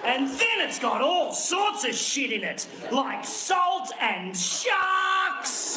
And then it's got all sorts of shit in it, like salt and sharks.